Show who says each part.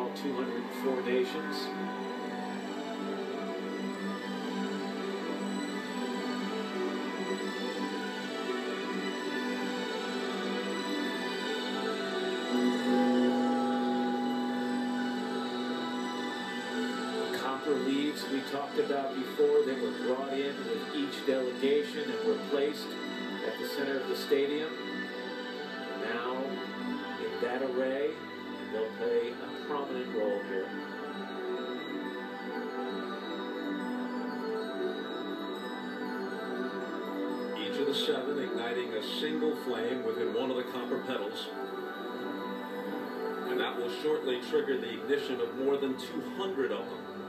Speaker 1: all 204 nations. Copper leaves we talked about before, they were brought in with each delegation and were placed at the center of the stadium. Now, in that array, they'll play a prominent role here.
Speaker 2: Each of the 7 igniting a single flame within one of the copper petals. And that will shortly trigger the ignition of more than 200 of them.